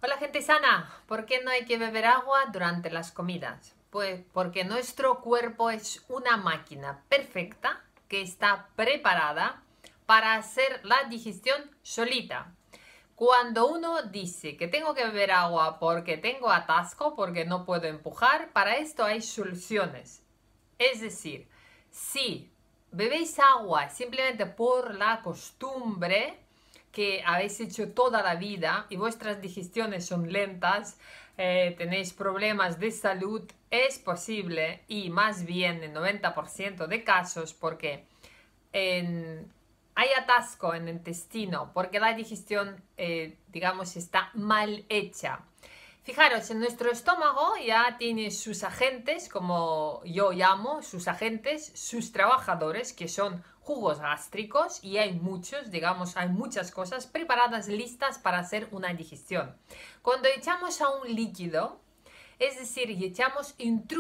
Hola gente sana, ¿por qué no hay que beber agua durante las comidas? Pues porque nuestro cuerpo es una máquina perfecta que está preparada para hacer la digestión solita. Cuando uno dice que tengo que beber agua porque tengo atasco, porque no puedo empujar, para esto hay soluciones. Es decir, si bebéis agua simplemente por la costumbre que habéis hecho toda la vida y vuestras digestiones son lentas, tenéis problemas de salud, es posible y más bien en 90% de casos porque hay atasco en el intestino, porque la digestión, digamos, está mal hecha. Fijaros, en nuestro estómago ya tiene sus agentes, como yo llamo, sus agentes, sus trabajadores, que son jugos gástricos, y hay muchos, digamos, hay muchas cosas preparadas, listas para hacer una digestión. Cuando echamos a un líquido, es decir, y echamos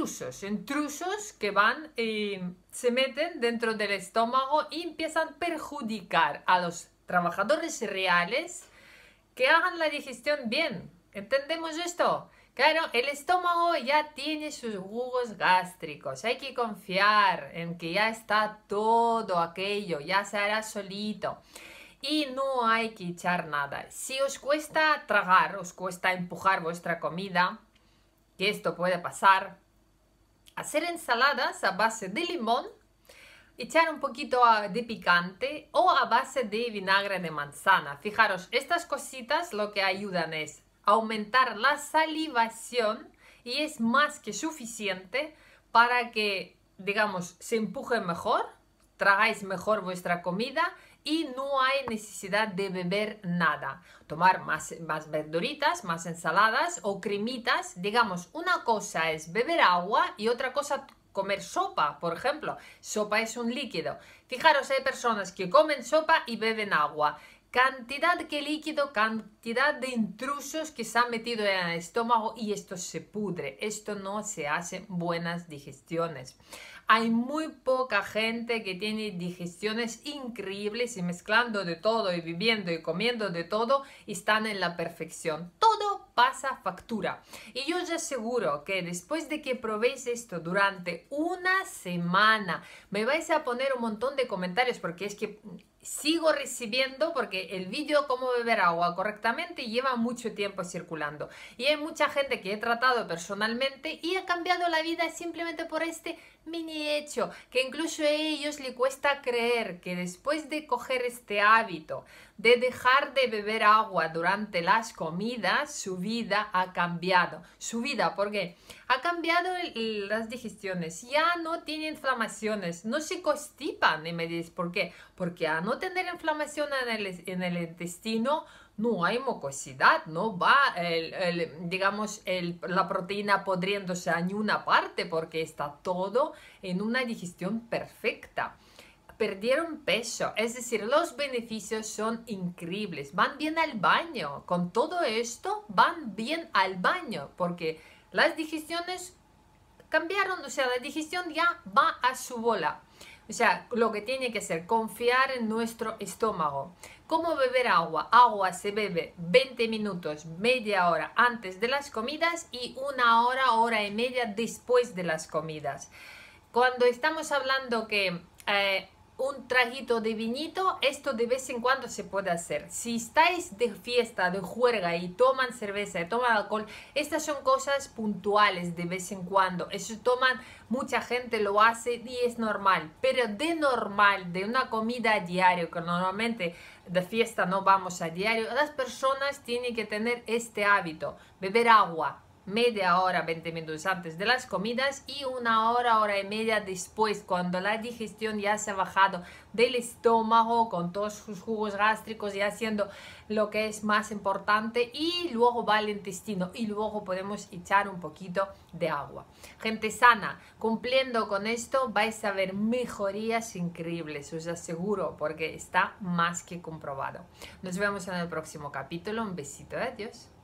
intrusos que van y se meten dentro del estómago y empiezan a perjudicar a los trabajadores reales que hagan la digestión bien. ¿Entendemos esto? Claro, el estómago ya tiene sus jugos gástricos. Hay que confiar en que ya está todo aquello, ya se hará solito. Y no hay que echar nada. Si os cuesta tragar, os cuesta empujar vuestra comida, que esto puede pasar, hacer ensaladas a base de limón, echar un poquito de picante o a base de vinagre de manzana. Fijaros, estas cositas lo que ayudan es aumentar la salivación y es más que suficiente para que, digamos, se empuje mejor, tragáis mejor vuestra comida y no hay necesidad de beber nada. Tomar más verduritas, más ensaladas o cremitas. Digamos, una cosa es beber agua y otra cosa comer sopa, por ejemplo. Sopa es un líquido. Fijaros, hay personas que comen sopa y beben agua. Cantidad de líquido, cantidad de intrusos que se han metido en el estómago y esto se pudre. Esto no se hace buenas digestiones. Hay muy poca gente que tiene digestiones increíbles y mezclando de todo y viviendo y comiendo de todo están en la perfección. Todo pasa factura. Y yo os aseguro que después de que probéis esto durante una semana, me vais a poner un montón de comentarios porque es que sigo recibiendo, porque el vídeo cómo beber agua correctamente lleva mucho tiempo circulando y hay mucha gente que he tratado personalmente y ha cambiado la vida simplemente por este mini hecho, que incluso a ellos les cuesta creer que después de coger este hábito de dejar de beber agua durante las comidas, su vida ha cambiado. Su vida, porque ha cambiado las digestiones, ya no tiene inflamaciones, no se constipan. Y me dices, ¿por qué? Porque a no tener inflamación en el intestino, no hay mucosidad, no va, digamos, la proteína podriéndose a ninguna parte porque está todo en una digestión perfecta. Perdieron peso, es decir, los beneficios son increíbles, van bien al baño, con todo esto van bien al baño porque las digestiones cambiaron, o sea, la digestión ya va a su bola. O sea, lo que tiene que ser confiar en nuestro estómago. ¿Cómo beber agua? Agua se bebe 20 minutos, media hora antes de las comidas y una hora, hora y media después de las comidas. Cuando estamos hablando que un traguito de vinito, esto de vez en cuando se puede hacer. Si estáis de fiesta, de juerga y toman cerveza y toman alcohol, estas son cosas puntuales de vez en cuando. Eso toman, mucha gente lo hace y es normal. Pero de normal, de una comida a diario, que normalmente de fiesta no vamos a diario, las personas tienen que tener este hábito, beber agua media hora, 20 minutos antes de las comidas y una hora, hora y media después, cuando la digestión ya se ha bajado del estómago con todos sus jugos gástricos y haciendo lo que es más importante y luego va al intestino y luego podemos echar un poquito de agua. Gente sana, cumpliendo con esto vais a ver mejorías increíbles, os aseguro, porque está más que comprobado. Nos vemos en el próximo capítulo, un besito, adiós.